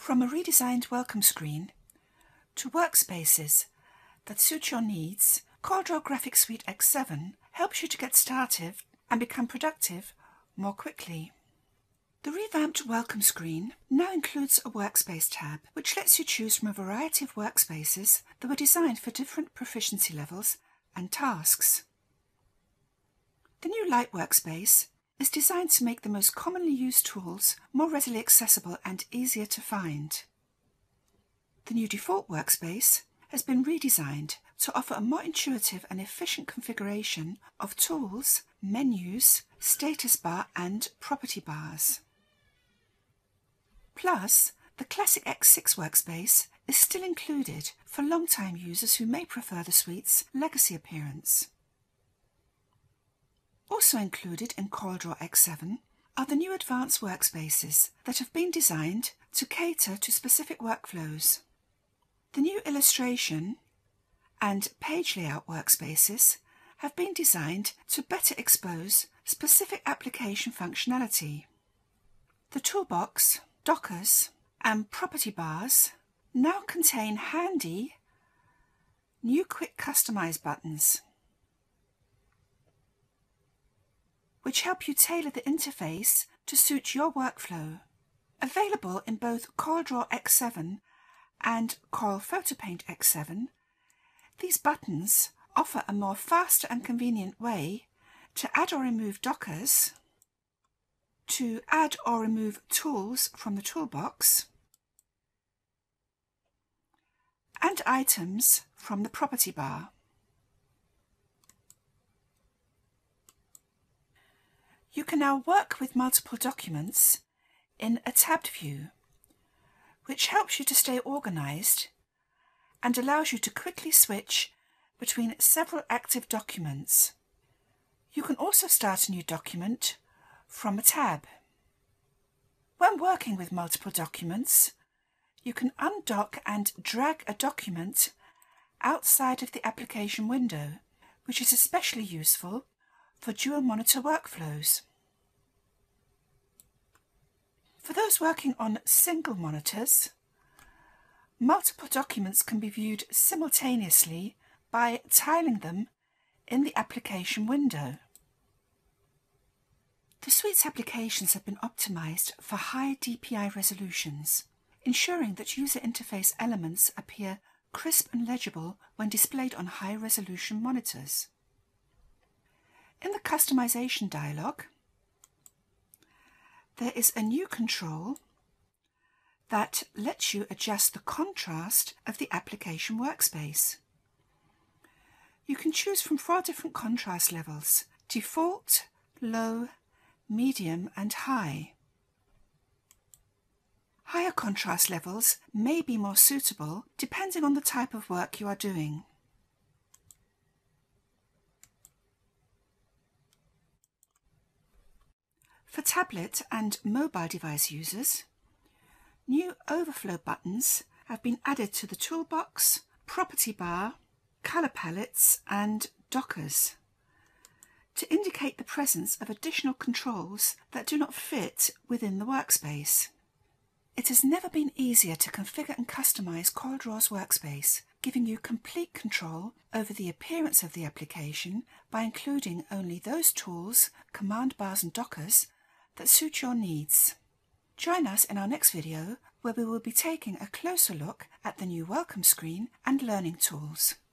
From a redesigned welcome screen to workspaces that suit your needs, CorelDRAW Graphics Suite X7 helps you to get started and become productive more quickly. The revamped welcome screen now includes a Workspace tab, which lets you choose from a variety of workspaces that were designed for different proficiency levels and tasks. The new Light Workspace is designed to make the most commonly used tools more readily accessible and easier to find. The new Default Workspace has been redesigned to offer a more intuitive and efficient configuration of tools, menus, status bar and property bars. Plus, the classic X6 workspace is still included for long-time users who may prefer the suite's legacy appearance. Also included in CorelDRAW X7 are the new advanced workspaces that have been designed to cater to specific workflows. The new illustration and page layout workspaces have been designed to better expose specific application functionality. The toolbox, dockers, and property bars now contain handy new Quick Customize buttons, which help you tailor the interface to suit your workflow. Available in both CorelDRAW X7 and Corel PhotoPaint X7, these buttons offer a more faster and convenient way to add or remove dockers, to add or remove tools from the toolbox, and items from the property bar. You can now work with multiple documents in a tabbed view, which helps you to stay organized and allows you to quickly switch between several active documents. You can also start a new document from a tab. When working with multiple documents, you can undock and drag a document outside of the application window, which is especially useful for dual monitor workflows. For those working on single monitors, multiple documents can be viewed simultaneously by tiling them in the application window. The suite's applications have been optimized for high DPI resolutions, ensuring that user interface elements appear crisp and legible when displayed on high-resolution monitors. In the customization dialog, there is a new control that lets you adjust the contrast of the application workspace. You can choose from 4 different contrast levels: default, low, medium and high. Higher contrast levels may be more suitable depending on the type of work you are doing. For tablet and mobile device users, new overflow buttons have been added to the toolbox, property bar, color palettes and dockers to indicate the presence of additional controls that do not fit within the workspace. It has never been easier to configure and customize CorelDRAW's workspace, giving you complete control over the appearance of the application by including only those tools, command bars and dockers that suit your needs. Join us in our next video where we will be taking a closer look at the new welcome screen and learning tools.